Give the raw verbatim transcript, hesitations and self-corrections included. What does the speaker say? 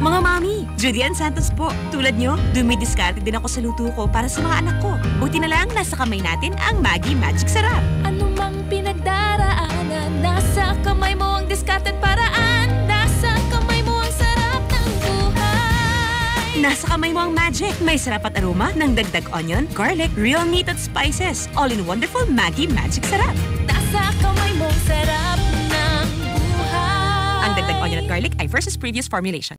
Mga mami, Judy Ann Santos po. Tulad nyo, dumidiskarte din ako sa luto ko para sa mga anak ko. Buti na lang nasa kamay natin ang Maggi Magic Sarap. Ano mang pinagdaraanan, nasa kamay mo ang diskarte at paraan. Nasa kamay mo ang sarap ng buhay. Nasa kamay mo ang magic. May sarap at aroma ng dagdag onion, garlic, real meat at spices. All in wonderful Maggi Magic Sarap. Nasa kamay mo ang sarap ng buhay. Ang dagdag onion at garlic ay versus previous formulation.